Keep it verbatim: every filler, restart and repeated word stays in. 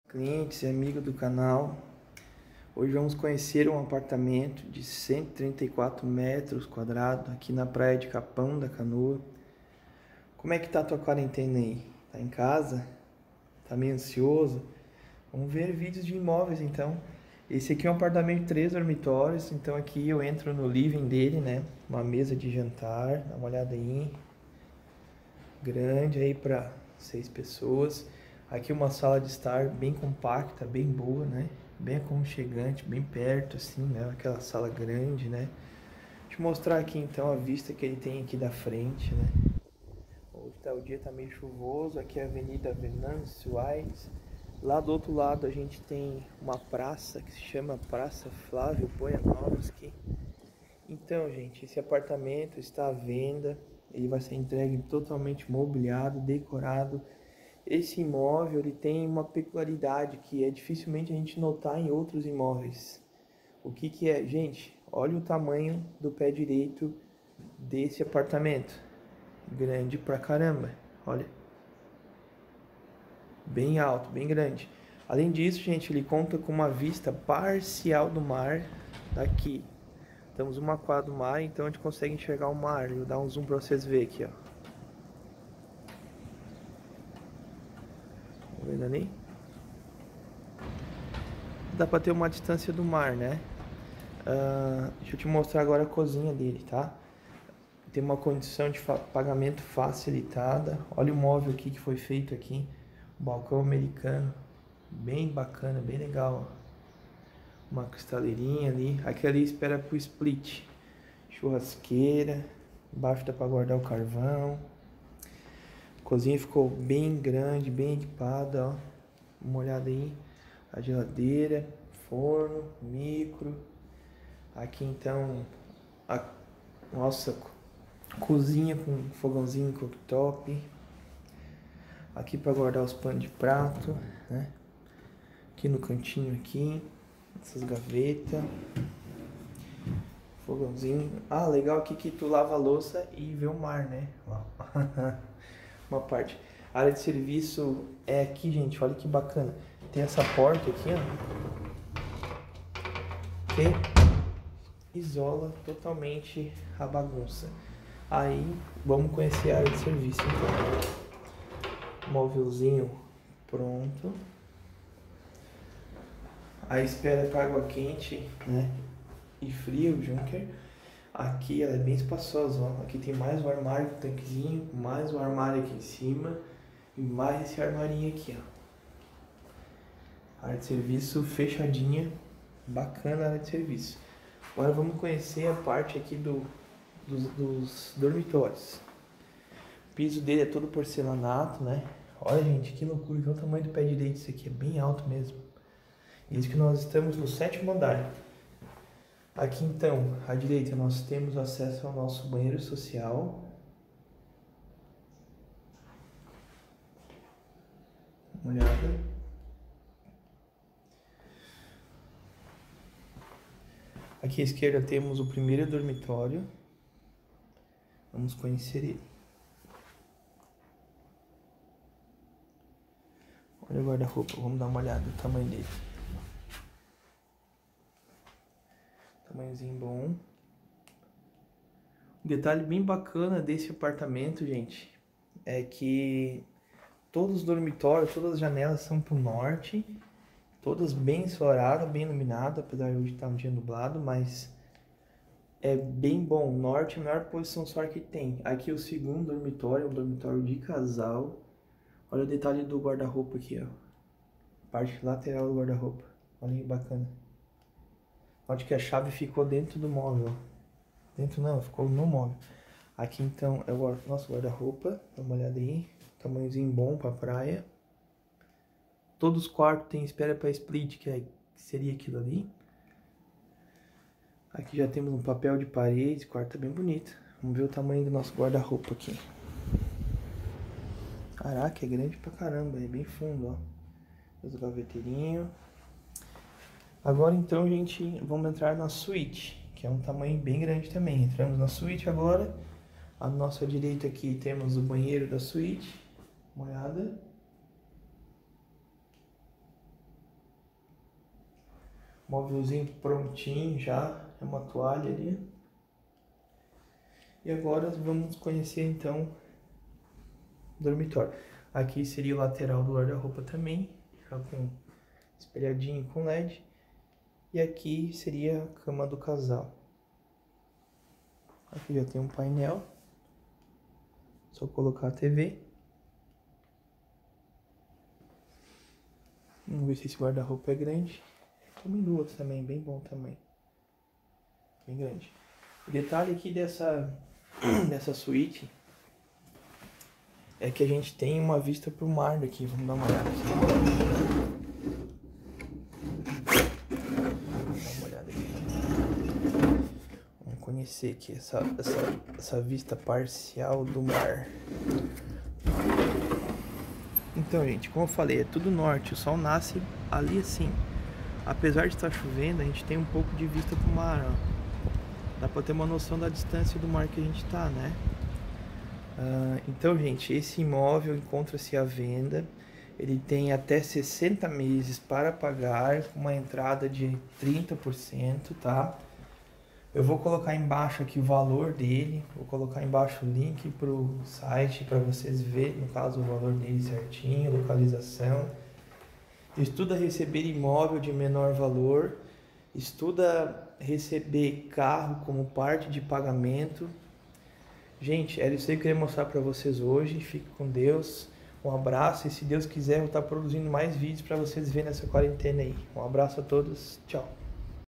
Clientes e amigos do canal, hoje vamos conhecer um apartamento de cento e trinta e quatro metros quadrados aqui na praia de Capão da Canoa. Como é que tá a tua quarentena aí? Tá em casa? Tá meio ansioso? Vamos ver vídeos de imóveis então. Esse aqui é um apartamento de três dormitórios, então aqui eu entro no living dele, né? Uma mesa de jantar, dá uma olhada aí. Grande aí para seis pessoas. Aqui uma sala de estar bem compacta, bem boa, né? Bem aconchegante, bem perto assim, né? Aquela sala grande, né? Deixa eu mostrar aqui então a vista que ele tem aqui da frente, né? Hoje tá, o dia tá meio chuvoso, aqui é a Avenida Venâncio Aires. Lá do outro lado a gente tem uma praça que se chama Praça Flávio Bojanovski. Então, gente, esse apartamento está à venda. Ele vai ser entregue totalmente mobiliado, decorado. Esse imóvel ele tem uma peculiaridade que é dificilmente a gente notar em outros imóveis. O que que é? Gente, olha o tamanho do pé direito desse apartamento. Grande pra caramba, olha. Bem alto, bem grande. Além disso, gente, ele conta com uma vista parcial do mar daqui. Estamos uma quadra do mar, então a gente consegue enxergar o mar. Vou dar um zoom para vocês verem aqui, ó. Tá vendo ali? Dá para ter uma distância do mar, né? Uh, deixa eu te mostrar agora a cozinha dele, tá? Tem uma condição de pagamento facilitada. Olha o móvel aqui que foi feito aqui. Um balcão americano. Bem bacana, bem legal, ó. Uma cristaleirinha ali. Aqui ali espera pro split. Churrasqueira. Embaixo dá para guardar o carvão. A cozinha ficou bem grande, bem equipada, ó. Uma olhada aí. A geladeira, forno, micro. Aqui então, a nossa cozinha com fogãozinho cooktop. Aqui para guardar os panos de prato, né? Aqui no cantinho aqui, essas gavetas. Fogãozinho. Ah, legal aqui que tu lava a louça e vê o mar, né? Uma parte. A área de serviço é aqui, gente. Olha que bacana. Tem essa porta aqui, ó. Que isola totalmente a bagunça. Aí, vamos conhecer a área de serviço, então. Móvelzinho pronto. A espera para água quente, né? E fria, o Junker. Aqui ela é bem espaçosa, ó. Aqui tem mais um armário com tanquezinho, mais um armário aqui em cima e mais esse armarinho aqui, ó. Área de serviço fechadinha, bacana a área de serviço. Agora vamos conhecer a parte aqui do, dos, dos dormitórios. O piso dele é todo porcelanato, né? Olha, gente, que loucura, que é o tamanho do pé direito, isso aqui é bem alto mesmo. Isso que nós estamos no sétimo andar. Aqui então, à direita, nós temos acesso ao nosso banheiro social. Uma olhada. Aqui à esquerda temos o primeiro dormitório. Vamos conhecer ele. Olha o guarda-roupa, vamos dar uma olhada no tamanho dele. Tamanhozinho bom. Um detalhe bem bacana desse apartamento, gente, é que todos os dormitórios, todas as janelas são pro norte, todas bem ensolaradas, bem iluminadas, apesar de hoje estar um dia nublado, mas é bem bom. Norte é a melhor posição solar que tem. Aqui o segundo dormitório, é um dormitório de casal. Olha o detalhe do guarda-roupa aqui, ó. Parte lateral do guarda-roupa. Olha que bacana. Note que a chave ficou dentro do móvel. Dentro não, ficou no móvel. Aqui então é o nosso guarda-roupa. Dá uma olhada aí. Tamanhozinho bom pra praia. Todos os quartos tem espera para split, que, é, que seria aquilo ali. Aqui já temos um papel de parede. O quarto é bem bonito. Vamos ver o tamanho do nosso guarda-roupa aqui. Caraca, é grande pra caramba. É bem fundo, ó. Os gaveteirinhos. Agora então, gente, vamos entrar na suíte, que é um tamanho bem grande também. Entramos na suíte agora. À nossa direita aqui temos o banheiro da suíte. Uma olhada. Móvelzinho prontinho já, é uma toalha ali. E agora vamos conhecer então o dormitório. Aqui seria o lateral do guarda-roupa também, já com espelhadinho com L E D. E aqui seria a cama do casal. Aqui já tem um painel, só colocar a T V. Vamos ver se esse guarda-roupa é grande. Também do outro também, bem bom também. Bem grande. O detalhe aqui dessa, dessa suíte é que a gente tem uma vista pro mar daqui. Vamos dar uma olhada aqui. Vamos dar uma olhada aqui. Vamos conhecer aqui essa, essa, essa vista parcial do mar. Então, gente, como eu falei, é tudo norte. O sol nasce ali assim. Apesar de estar chovendo, a gente tem um pouco de vista pro mar, ó. Dá pra ter uma noção da distância do mar que a gente tá, né? Uh, então, gente, esse imóvel encontra-se à venda. Ele tem até sessenta meses para pagar, com uma entrada de trinta por cento, tá? Eu vou colocar embaixo aqui o valor dele. Vou colocar embaixo o link pro site para vocês verem, no caso, o valor dele certinho, localização. Estuda receber imóvel de menor valor, estuda receber carro como parte de pagamento. Gente, era isso aí que eu queria mostrar para vocês hoje. Fique com Deus, um abraço e se Deus quiser eu vou estar produzindo mais vídeos para vocês verem nessa quarentena aí. Um abraço a todos, tchau.